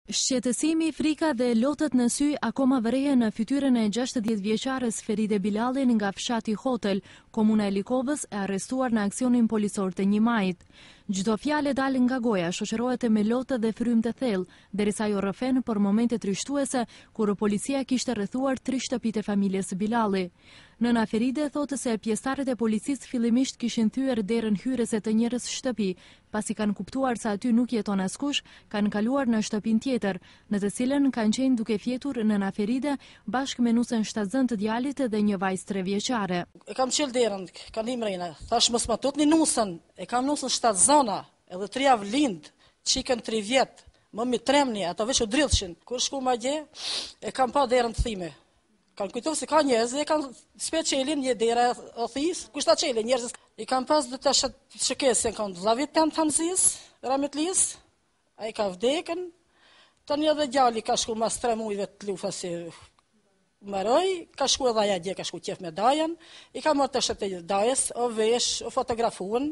Shqetësimi, frika dhe lotët në sy akoma vërejën në fytyrën e 60 vjeçares Feride Bilalin nga fshati Hotel, komuna e Likovës, e arrestuar në aksionin policor të 1 majit. Çdo fjalë dal nga goja shoqërohet me lotë dhe frymë të thellë, derisa ajo rrëfen për momente trishtuese kur policia kishte rrethuar 3 shtëpitë e familjes Bilali. Nëna Feride thotë se pjesëtarët e policisë fillimisht kishin thyer derën hyrëse të njërës shtëpi, pasi kanë kuptuar se aty nuk jeton askush, kanë kaluar në shtëpinë tjetër, në të cilën kanë qenë duke fjetur nëna Feride bashkë me nusën shtatzën të djalit dhe një vajzë 3 vjeçare. E kam qel derën, kanë him rejna, thash mos ma tutni nusën, e kam nusën shtatzëna, edhe 3 javë lind, qikën 3 vjet, më mi tremni, ato veç u drillshin. Kur shku ma gje, e kam pa derën të thime. Kanë kujtov se ka njerëz, e kanë spet qelin një dera o this, kushta qelin njerëz. I kam pas dhe të shëkesin, kanë vllavit të në Hamzis, Rametlis, a i ka vdekën, të një dhe gjalli ka shku mas 3 mujve të lufa si maroj, ka shku edhe aja dje, ka shku qef me dajen, i ka mërë të shëtë dajes, o vesh, o fotografuën,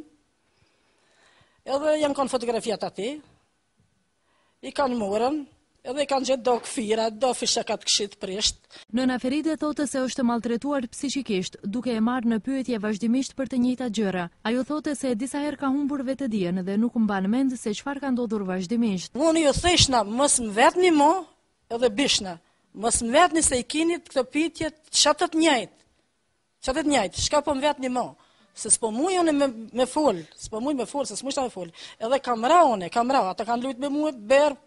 edhe janë kanë fotografiat ati, i kanë morën, edhe i kanë gjithë do këfira, do fishakat këshit prisht. Nëna Feride thotë se është maltretuar psiqikisht, duke e marrë në pyetje vazhdimisht për të njëjtat gjëra. Ajo thotë se disa herë ka humbur vetëdijen dhe nuk mban mend se çfarë ka ndodhur vazhdimisht. Unë ju theshna, mos më vetni mo, edhe bishna. Mos më vetni se i kinit këto pyetje çatë të njëjtë. Shka po më vetni mo? Se s'po muj unë me fol, se s'mushta me fol. Edhe kam ra, ata kanë lujt me mua berë.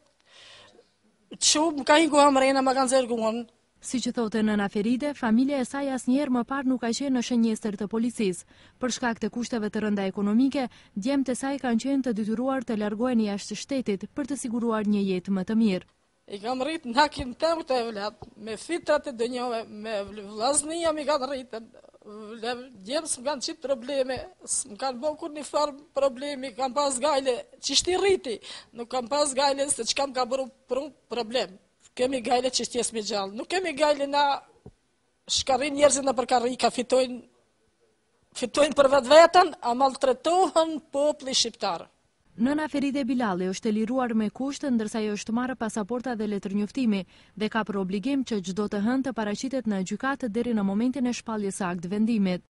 Më ka hingu hamrena, më kanë zërguan. Si që thote nëna Feride, familja e saj asnjëherë më parë nuk ka qenë në shënjestër të policisë. Për shkak të kushteve të rënda ekonomike, djemtë e saj kanë qenë të detyruar të largohen jashtë shtetit për të siguruar një jetë më të mirë. I kam rritë në hakin tem të evlat, me fitrat e dënjove, me vllaznia mi kanë rritën. Djemës më kanë qitë probleme, më kanë bo kur një farë problemi, kam pas gajle, qishti rriti, nuk kam pas gajle se që kam ka bërë problem. Kemi gajle qishti jesë mi gjallë, nuk kemi gajle na shkarin njerëzit në përkarri, ka fitojnë për vetë vetën, a maltretohen popli shqiptarë. Nëna Feride Bilali është e liruar me kusht, ndërsa ajo është marrë pasaporta dhe letër njoftimi dhe ka për obligim që çdo të hënë të paraqitet në gjykatë deri në momentin e shpalljes së akt vendimit.